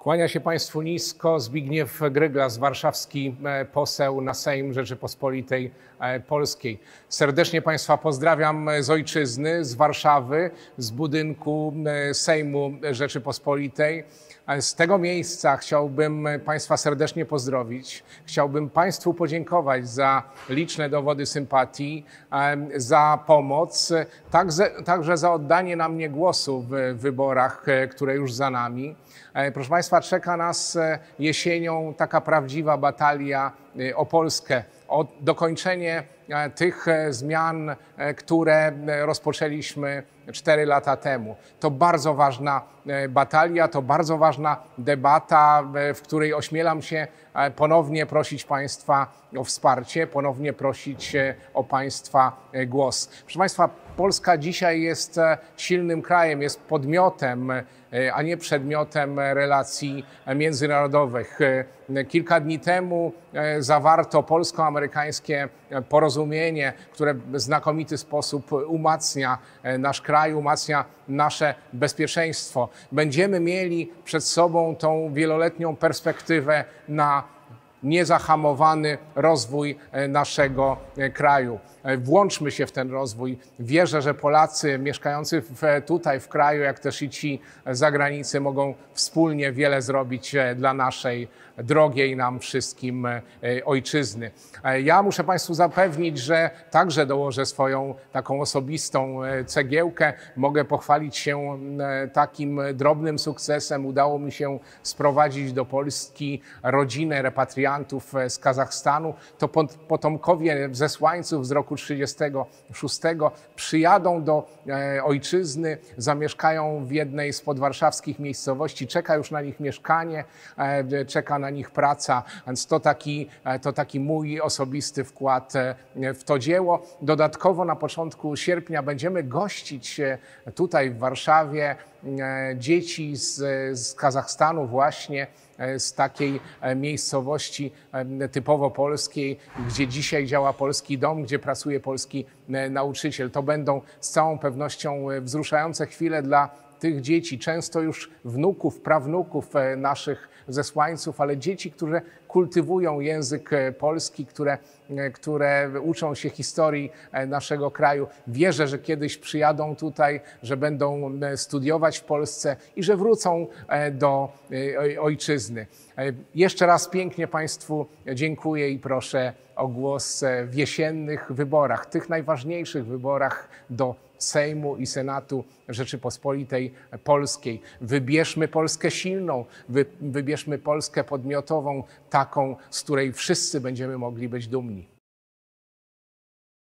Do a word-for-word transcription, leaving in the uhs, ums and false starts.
Kłania się Państwu nisko Zbigniew Gryglas, warszawski poseł na Sejm Rzeczypospolitej Polskiej. Serdecznie Państwa pozdrawiam z ojczyzny, z Warszawy, z budynku Sejmu Rzeczypospolitej. Z tego miejsca chciałbym Państwa serdecznie pozdrowić. Chciałbym Państwu podziękować za liczne dowody sympatii, za pomoc, także, także za oddanie na mnie głosu w wyborach, które już za nami. Proszę Państwa, czeka nas jesienią taka prawdziwa batalia o Polskę, o dokończenie tych zmian, które rozpoczęliśmy cztery lata temu. To bardzo ważna batalia, to bardzo ważna debata, w której ośmielam się ponownie prosić Państwa o wsparcie, ponownie prosić o Państwa głos. Proszę Państwa, Polska dzisiaj jest silnym krajem, jest podmiotem, a nie przedmiotem relacji międzynarodowych. Kilka dni temu zawarto polsko-amerykańskie porozumienie, które w znakomity sposób umacnia nasz kraj, umacnia nasze bezpieczeństwo. Będziemy mieli przed sobą tą wieloletnią perspektywę na niezahamowany rozwój naszego kraju. Włączmy się w ten rozwój. Wierzę, że Polacy mieszkający w, tutaj w kraju, jak też i ci z zagranicy mogą wspólnie wiele zrobić dla naszej drogiej nam wszystkim ojczyzny. Ja muszę Państwu zapewnić, że także dołożę swoją taką osobistą cegiełkę. Mogę pochwalić się takim drobnym sukcesem. Udało mi się sprowadzić do Polski rodzinę repatriantów z Kazachstanu. To potomkowie zesłańców z roku trzydziestego szóstego przyjadą do ojczyzny, zamieszkają w jednej z podwarszawskich miejscowości. Czeka już na nich mieszkanie, czeka na nich praca, więc to taki, to taki mój osobisty wkład w to dzieło. Dodatkowo na początku sierpnia będziemy gościć tutaj w Warszawie dzieci z, z Kazachstanu właśnie, z takiej miejscowości typowo polskiej, gdzie dzisiaj działa Polski Dom, gdzie pracuje polski nauczyciel. To będą z całą pewnością wzruszające chwile dla tych dzieci, często już wnuków, prawnuków naszych zesłańców, ale dzieci, które kultywują język polski, które, które uczą się historii naszego kraju. Wierzę, że kiedyś przyjadą tutaj, że będą studiować w Polsce i że wrócą do ojczyzny. Jeszcze raz pięknie Państwu dziękuję i proszę o głos w jesiennych wyborach, tych najważniejszych wyborach do Sejmu i Senatu Rzeczypospolitej Polskiej. Wybierzmy Polskę silną, wy, wybierzmy Polskę podmiotową, taką, z której wszyscy będziemy mogli być dumni.